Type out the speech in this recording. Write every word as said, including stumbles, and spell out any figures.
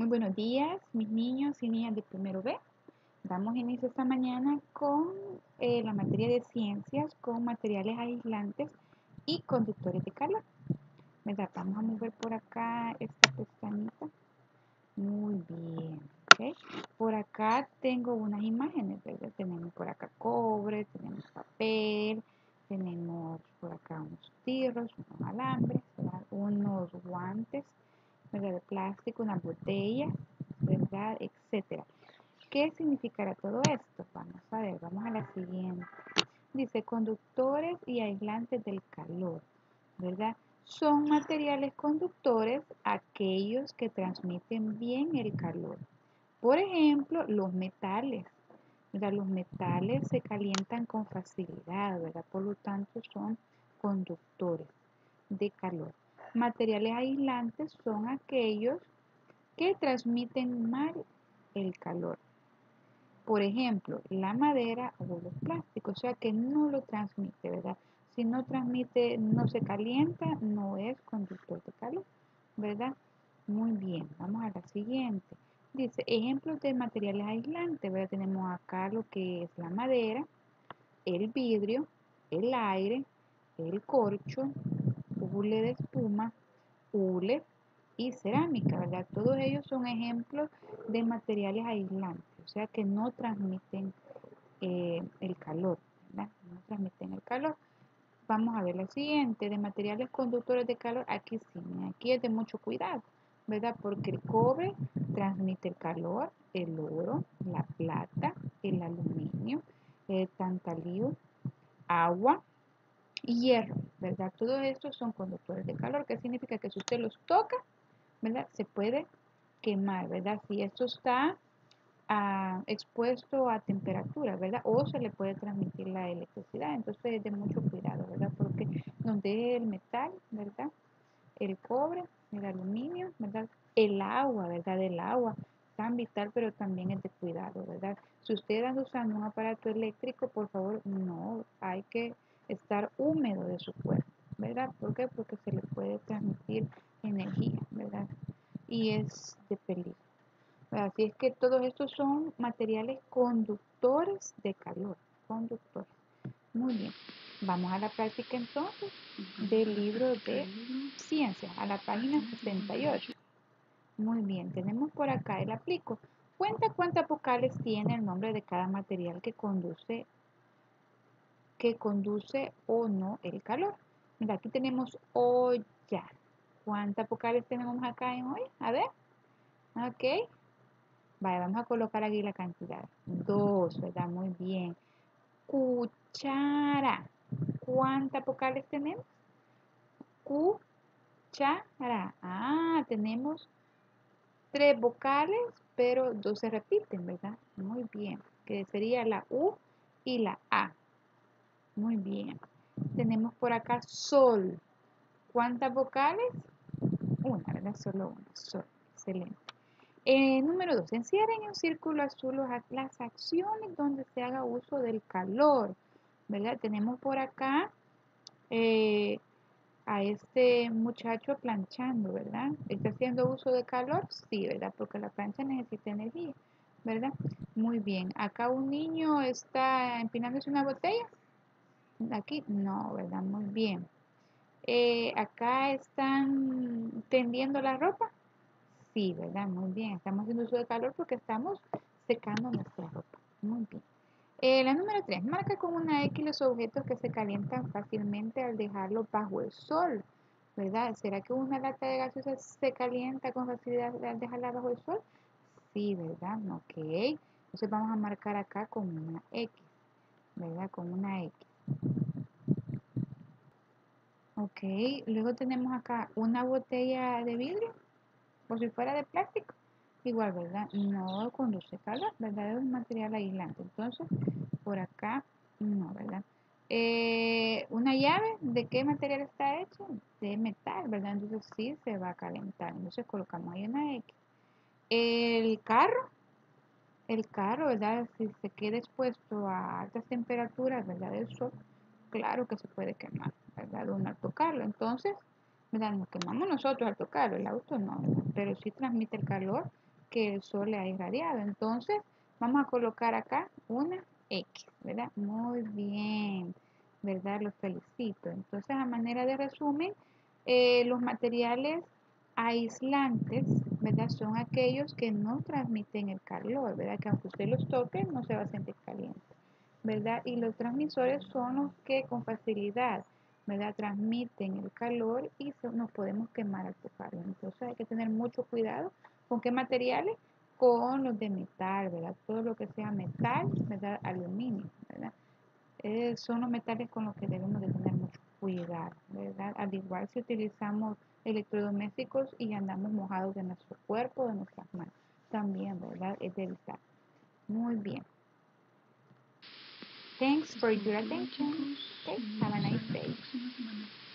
Muy buenos días, mis niños y niñas de primero B. Damos inicio esta mañana con eh, la materia de ciencias, con materiales aislantes y conductores de calor. ¿Verdad? Vamos a mover por acá esta pestañita. Muy bien, ¿ok? Por acá tengo unas imágenes, ¿verdad? Tenemos por acá cobre, tenemos papel, tenemos por acá unos tirros, unos alambres, ¿verdad? Unos guantes, ¿verdad? De plástico, una botella, ¿verdad? Etcétera. ¿Qué significará todo esto? Vamos a ver, vamos a la siguiente. Dice conductores y aislantes del calor, ¿verdad? Son materiales conductores aquellos que transmiten bien el calor. Por ejemplo, los metales, ¿verdad? Los metales se calientan con facilidad, ¿verdad? Por lo tanto, son conductores de calor. Materiales aislantes son aquellos que transmiten mal el calor. Por ejemplo, la madera o los plásticos, o sea que no lo transmite, ¿verdad? Si no transmite, no se calienta, no es conductor de calor, ¿verdad? Muy bien, vamos a la siguiente. Dice, ejemplos de materiales aislantes, ¿verdad? Tenemos acá lo que es la madera, el vidrio, el aire, el corcho, hule de espuma, hule y cerámica, ¿verdad? Todos ellos son ejemplos de materiales aislantes, o sea que no transmiten eh, el calor, ¿verdad? No transmiten el calor. Vamos a ver la siguiente, de materiales conductores de calor, aquí sí, aquí es de mucho cuidado, ¿verdad? Porque el cobre transmite el calor, el oro, la plata, el aluminio, el tantalio, agua y hierro, ¿verdad? Todos estos son conductores de calor, que significa que si usted los toca, ¿verdad? Se puede quemar, ¿verdad? Si esto está ah, expuesto a temperatura, ¿verdad? O se le puede transmitir la electricidad, entonces es de mucho cuidado, ¿verdad? Porque donde el metal, ¿verdad? El cobre, el aluminio, ¿verdad? El agua, ¿verdad? El agua, tan vital, pero también es de cuidado, ¿verdad? Si usted anda usando un aparato eléctrico, por favor, no, hay que estar húmedo de su cuerpo, ¿verdad? ¿Por qué? Porque se le puede transmitir energía, ¿verdad? Y es de peligro. Así es que todos estos son materiales conductores de calor, conductores. Muy bien. Vamos a la práctica entonces del libro de ciencias, a la página sesenta y ocho. Muy bien, tenemos por acá el aplico. Cuenta cuántas vocales tiene el nombre de cada material que conduce, que conduce o no el calor. Mira, aquí tenemos olla. ¿Cuántas vocales tenemos acá en olla? A ver. Ok. Vale, vamos a colocar aquí la cantidad. Dos, ¿verdad? Muy bien. Cuchara. ¿Cuántas vocales tenemos? Cuchara. Ah, tenemos tres vocales, pero dos se repiten, ¿verdad? Muy bien. Que sería la U y la A. Muy bien. Tenemos por acá sol. ¿Cuántas vocales? Una, ¿verdad? Solo una. Sol. Excelente. Eh, número dos. Encierra en un círculo azul las acciones donde se haga uso del calor, ¿verdad? Tenemos por acá eh, a este muchacho planchando, ¿verdad? ¿Está haciendo uso de calor? Sí, ¿verdad? Porque la plancha necesita energía, ¿verdad? Muy bien. Acá un niño está empinándose una botella. Aquí no, ¿verdad? Muy bien. Eh, acá están tendiendo la ropa. Sí, ¿verdad? Muy bien. Estamos haciendo uso de calor porque estamos secando nuestra ropa. Muy bien. Eh, la número tres. Marca con una X los objetos que se calientan fácilmente al dejarlos bajo el sol. ¿Verdad? ¿Será que una lata de gaseosa se calienta con facilidad al dejarla bajo el sol? Sí, ¿verdad? Ok. Entonces vamos a marcar acá con una X. ¿Verdad? Con una X. Ok. Luego tenemos acá una botella de vidrio. Por si fuera de plástico. Igual, ¿verdad? No conduce calor, ¿verdad? Es un material aislante. Entonces, por acá, no, ¿verdad? Eh, una llave, ¿de qué material está hecho? De metal, ¿verdad? Entonces sí se va a calentar. Entonces colocamos ahí una X. El carro, el carro, ¿verdad? Si se queda expuesto a altas temperaturas, ¿verdad? Del sol, claro que se puede quemar, ¿verdad? Uno al tocarlo. Entonces, ¿verdad? Nos quemamos nosotros al tocarlo, el auto no, ¿verdad? Pero sí transmite el calor que el sol le ha irradiado. Entonces, vamos a colocar acá una X, ¿verdad? Muy bien, ¿verdad? Los felicito. Entonces, a manera de resumen, eh, los materiales aislantes, ¿verdad? Son aquellos que no transmiten el calor, ¿verdad? Que aunque usted los toque, no se va a sentir caliente, ¿verdad? Y los transmisores son los que con facilidad, ¿verdad? Transmiten el calor y so- nos podemos quemar al tocarlos. Entonces hay que tener mucho cuidado con qué materiales, con los de metal, ¿verdad? Todo lo que sea metal, ¿verdad? Aluminio, ¿verdad? Eh, son los metales con los que debemos de tener mucho cuidado, ¿verdad? Al igual si utilizamos electrodomésticos y andamos mojados de nuestro cuerpo, de nuestras manos, también, ¿verdad? Es de evitar. Muy bien. Thanks for Esto your fue todo, attention. chicos. Okay, Nos have a vemos nice en la day. próxima semana.